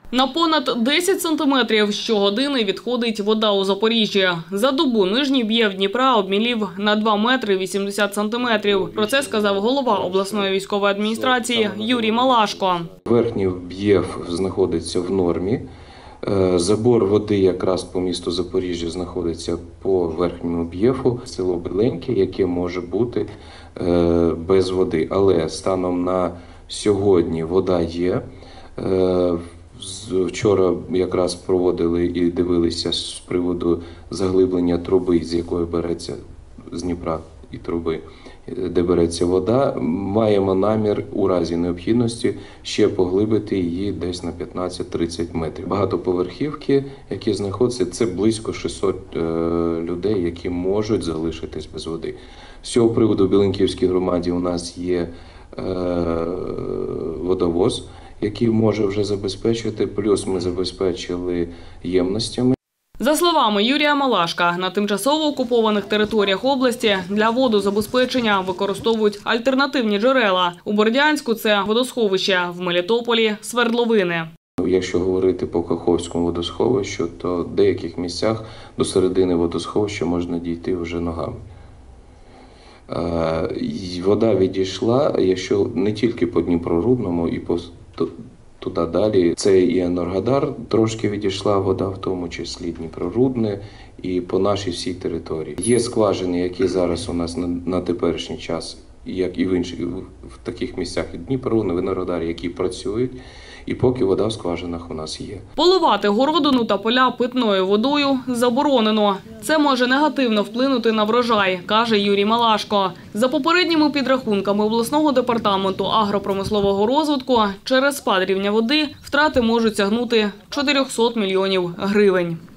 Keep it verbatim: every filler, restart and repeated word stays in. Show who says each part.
Speaker 1: На понад десять сантиметрів щогодини відходить вода у Запоріжжі. За добу нижній б'єв Дніпра обмілів на два метри вісімдесят сантиметрів. Про це сказав голова обласної військової адміністрації Юрій Малашко.
Speaker 2: Верхній б'єв знаходиться в нормі. Забор води якраз по місту Запоріжжя знаходиться по верхньому б'єфу. Село Беленьке, яке може бути без води. Але станом на сьогодні вода є. Вчора якраз проводили і дивилися з приводу заглиблення труби, з якої береться з Дніпра і труби, де береться вода. Маємо намір у разі необхідності ще поглибити її десь на п'ятнадцять-тридцять метрів. Багатоповерхівки, які знаходяться, це близько шістсот людей, які можуть залишитись без води. З цього приводу в Білинківській громаді у нас є водовоз, який може вже забезпечити, плюс ми забезпечили ємностями.
Speaker 1: За словами Юрія Малашка, на тимчасово окупованих територіях області для водозабезпечення використовують альтернативні джерела. У Бердянську – це водосховище, в Мелітополі – свердловини.
Speaker 2: Якщо говорити по Каховському водосховищу, то в деяких місцях до середини водосховища можна дійти вже ногами. Вода відійшла, якщо не тільки по Дніпрорудному, і по туди далі. Це і Енергодар, трошки відійшла вода, в тому числі Дніпрорудне, і по нашій всій території. Є скважини, які зараз у нас на, на теперішній час, як і в інших в таких місцях, і Дніпрорудне, в Енергодарі, які працюють, і поки вода в скважинах у нас є.
Speaker 1: Поливати городину та поля питною водою заборонено. Це може негативно вплинути на врожай, каже Юрій Малашко. За попередніми підрахунками обласного департаменту агропромислового розвитку, через спад рівня води втрати можуть сягнути чотирьохсот мільйонів гривень.